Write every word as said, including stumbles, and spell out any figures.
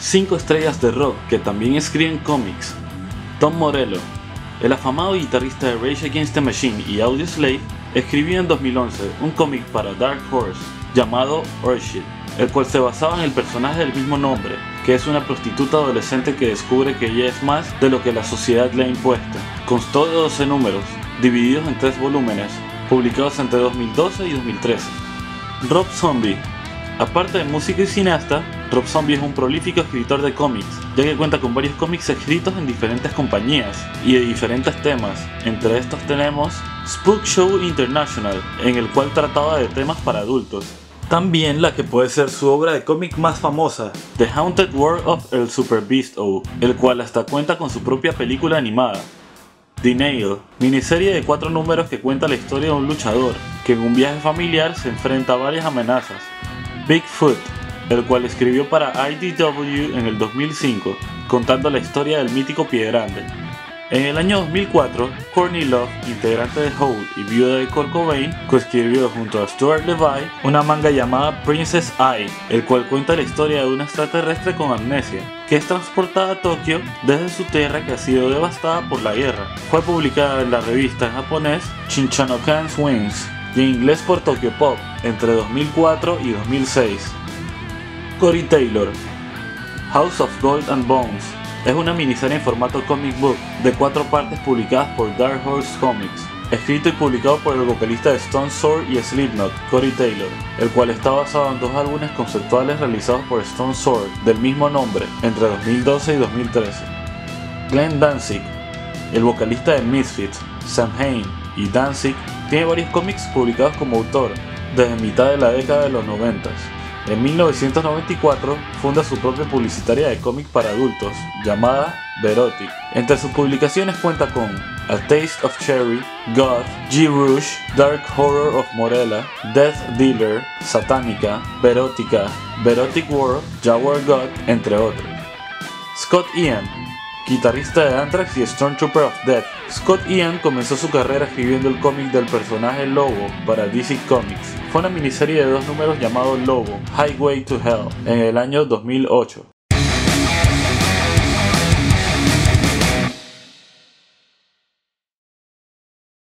cinco estrellas de rock que también escriben cómics. Tom Morello, el afamado guitarrista de Rage Against the Machine y Audioslave, escribió en dos mil once un cómic para Dark Horse llamado Earthship, el cual se basaba en el personaje del mismo nombre, que es una prostituta adolescente que descubre que ella es más de lo que la sociedad le ha impuesto. Constó de doce números, divididos en tres volúmenes, publicados entre dos mil doce y dos mil trece. Rob Zombie. Aparte de músico y cineasta, Rob Zombie es un prolífico escritor de cómics, ya que cuenta con varios cómics escritos en diferentes compañías y de diferentes temas. Entre estos tenemos Spook Show International, en el cual trataba de temas para adultos. También la que puede ser su obra de cómic más famosa, The Haunted World of El Super Beast-O, el cual hasta cuenta con su propia película animada. The Nail, miniserie de cuatro números que cuenta la historia de un luchador que en un viaje familiar se enfrenta a varias amenazas. Bigfoot, el cual escribió para I D W en el dos mil cinco, contando la historia del mítico Pie Grande. En el año dos mil cuatro, Courtney Love, integrante de Hole y viuda de Kurt Cobain, coescribió junto a Stuart Levy una manga llamada Princess Eye, el cual cuenta la historia de una extraterrestre con amnesia, que es transportada a Tokio desde su tierra que ha sido devastada por la guerra. Fue publicada en la revista en japonés Shinchanokan Wings y en inglés por Tokyo Pop entre dos mil cuatro y dos mil seis. Cory Taylor, House of Gold and Bones, es una miniserie en formato comic book de cuatro partes publicadas por Dark Horse Comics, escrito y publicado por el vocalista de Stone Sour y Slipknot, Cory Taylor, el cual está basado en dos álbumes conceptuales realizados por Stone Sour del mismo nombre entre dos mil doce y dos mil trece. Glenn Danzig, el vocalista de Misfits, Samhain y Danzig, tiene varios cómics publicados como autor desde mitad de la década de los noventas. En mil novecientos noventa y cuatro funda su propia publicitaria de cómic para adultos llamada Verotic. Entre sus publicaciones cuenta con A Taste of Cherry, Goth, G-Rush, Dark Horror of Morella, Death Dealer, Satánica, Verotica, Verotic World, Jaguar God, entre otros. Scott Ian, guitarrista de Anthrax y Stormtrooper of Death. Scott Ian comenzó su carrera escribiendo el cómic del personaje Lobo para D C Comics. Fue una miniserie de dos números llamado Lobo, Highway to Hell, en el año dos mil ocho.